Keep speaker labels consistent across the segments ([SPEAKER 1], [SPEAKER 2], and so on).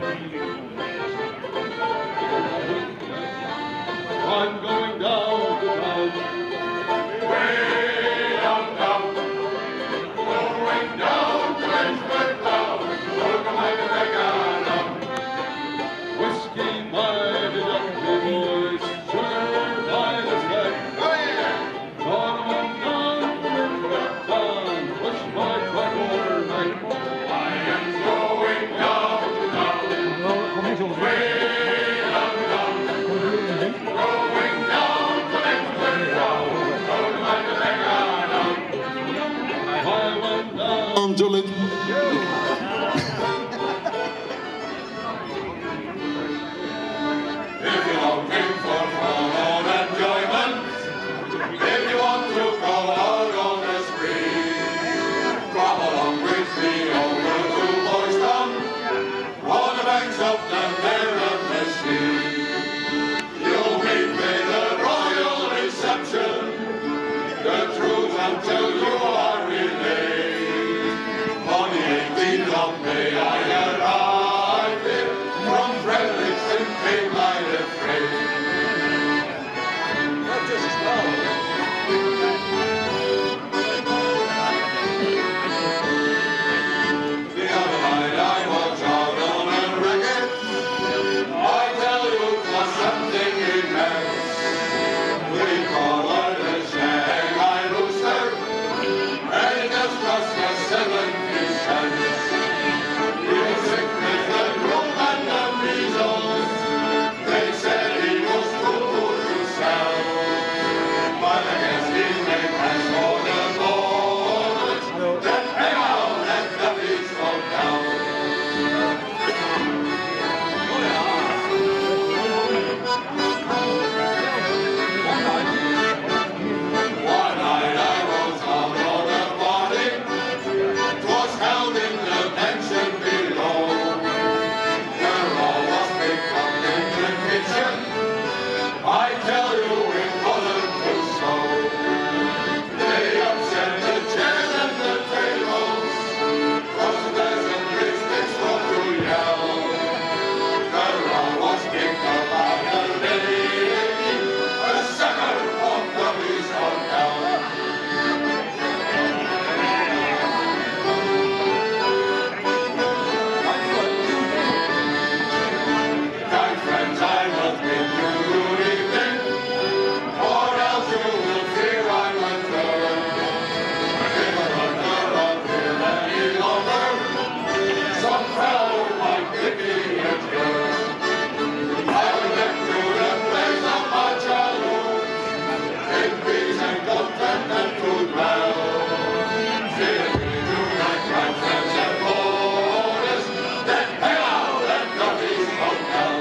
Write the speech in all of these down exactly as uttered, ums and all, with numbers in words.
[SPEAKER 1] I'm going down to town. Way down, down. Going down to Lynchburg town. Look at my Rebecca. Whiskey by the Dutchy boys. Sugar by the stack. Oh yeah. Going down to Lynchburg town. Push my truck over night. I am going down to town. Way down, down. Going down to Lynchburg town. Look at my Rebecca. I went down to Lynchburg. If you're looking for fun and enjoyment, if you want to go out on the spree, come along with me over to Boys Town, on the banks of the Miramichi. You'll meet with a royal reception, the truth until you are relayed. On the eighteenth of May I arrived here from Fredericton, Cape Light Afraid. The other night I was out on a racket. I tell you it was something immense. We collared a Shanghai rooster, and it just cost us seventy cents. He was sick with the croup and the measles. They said he was too good to sell. But I guess he made plans for the moment. Then hang out at the beach hotel. One night I was out on a party. 'Twas held in the pension below. The raw was picked up in the kitchen. I tell you it wasn't too slow. They upset the chairs and the tables. 'Cause the peasant rich pigs were to yell. The raw was picked up by the lady, a sucker from the Beach Hotel. Kind friends, I must bid you good evening, or else you will fear I return. If I run around here any longer, some fellow might give me a turn. I will get to the place of my childhood, in peace and contentment to dwell. Fear me tonight, my friends and boys, then hang out at the Beach Hotel.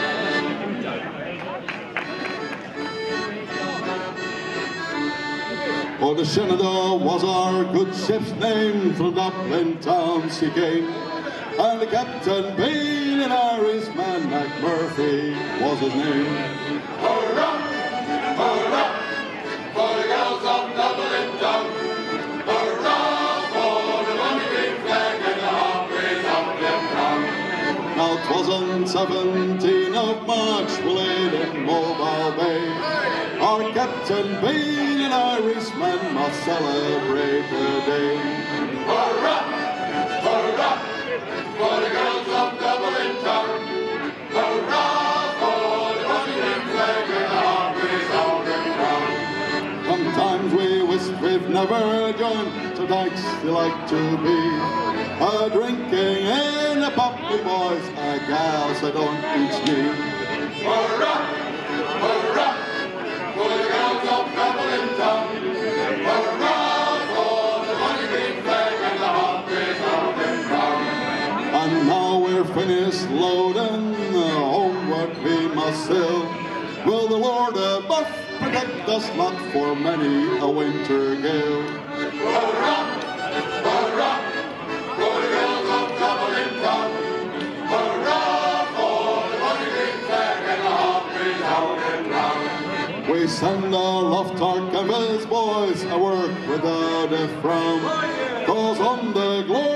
[SPEAKER 1] Oh, the Shenandoah was our good ship's name, through Dublin town she came, and the captain being an Irishman, McMurphy was his name. Hurrah, hurrah, for the girls of Dublin town, hurrah for the money green flag and the Humvees of Dublin. Now 'twas on seventeenth of March, we laid in Mobile Bay. Our captain being an Irishman must celebrate the day. Hurrah, hurrah, for the girls of Dublin town, hurrah for the money green flag and the Humvees of Dublin. Sometimes we wish we've never joined, so thanks they like to be a drinking in the puppy boys, a gal so don't teach me. Hurrah, hurrah, for the girls of Dublin town, hurrah for the money green flag and the Humvees of Dublin. And now we're finished loading, homeward we must sail. Will the Lord above protect us not for many a winter gale? Hurrah, hurrah, for the girls of Dublin town, hurrah for the money green flag and the Humvees out and round. We send aloft our canvas boys, a work without a frown, 'cause on the Glory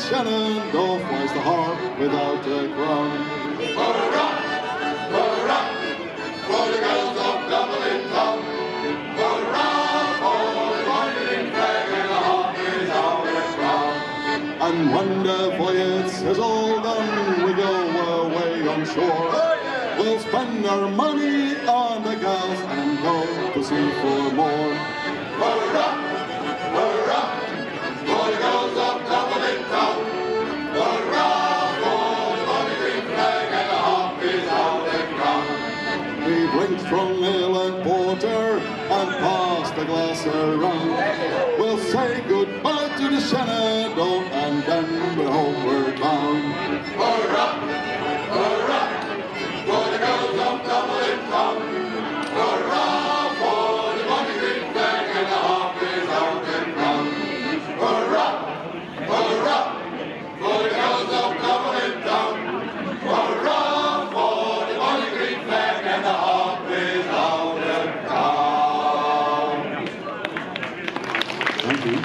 [SPEAKER 1] Shenandoah flies the harp without a crown.
[SPEAKER 2] Hurrah! Hurrah! For the girls of Dublin town. Hurrah! For the wandering flag and the harp is our crown.
[SPEAKER 1] And when the voyage is all done, we go away on shore.
[SPEAKER 2] Oh, yeah.
[SPEAKER 1] We'll spend our money on the gals and go to sea for more.
[SPEAKER 2] Hurrah! Hurrah! For the girls of Dublin town. Hurrah! For the wandering flag and the harp is our crown.
[SPEAKER 1] We drink strong ale and porter and pass the glass around. We'll say goodbye to the Shenandoah and then we're homeward bound.
[SPEAKER 2] Hurrah! Hurrah! For the girls of Dublin town. Hurrah! For the wandering flag and the harp is our crown. Hurrah! Hurrah! For the girls of Dublin town. Hurrah! For the wandering flag and the harp is our crown.
[SPEAKER 1] Thank you.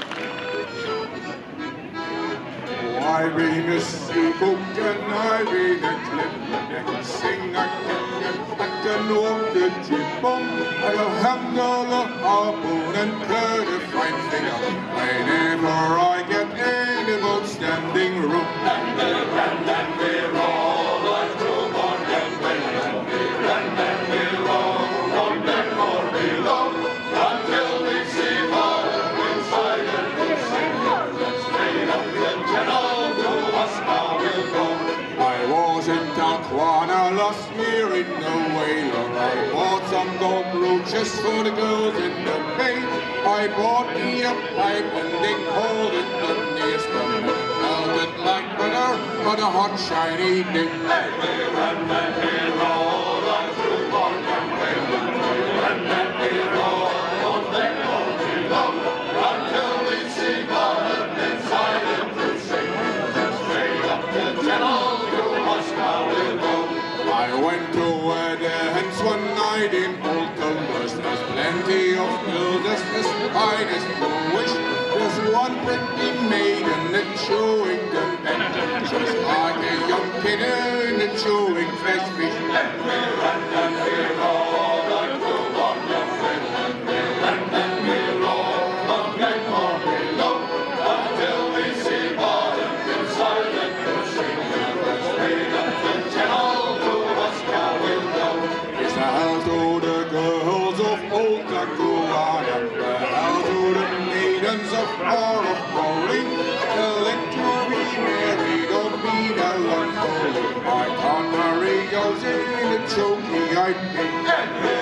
[SPEAKER 3] I've been a sea cook and I've been a clip. I can sing, I can, I can walk the jib-bomb. I can handle a harpoon and cut a fine figure. Whenever I get in a boat standing room.
[SPEAKER 2] And we run and we roll like through born and below. We run and we roll on deck or below until we see bottom inside and we'll sing. Straight up the channel to us how we'll go.
[SPEAKER 3] I was in Talcahuano last year in the whaler. I bought some gold brooches for the girls in the bay. I bought me a pipe and they called it the Neeston. Melted like butter on a hot shiny day.
[SPEAKER 2] Hey, we run and we roll like through born and below. We run and we roll on deck or below until we see bottom inside and we'll sing. Straight up the channel to us how we'll go.
[SPEAKER 3] I went to where the hens one night in Old Tumbers. There's plenty of girls as fine as you wish. There's one pretty maiden that's chewing the bed. She's like a young kid in a chewing fresh fish.
[SPEAKER 2] And we run and we roll like through born and below. We run and we roll on deck or below until we see bottom inside and we'll sing. Straight up the channel to us how we'll go.
[SPEAKER 3] It's a hell to the girls of Old Talcahuano, the hell to the maidens of Port of Bowling. Tell it to be married or be melancholy. I can't marry girls in a chokey I think.
[SPEAKER 2] And we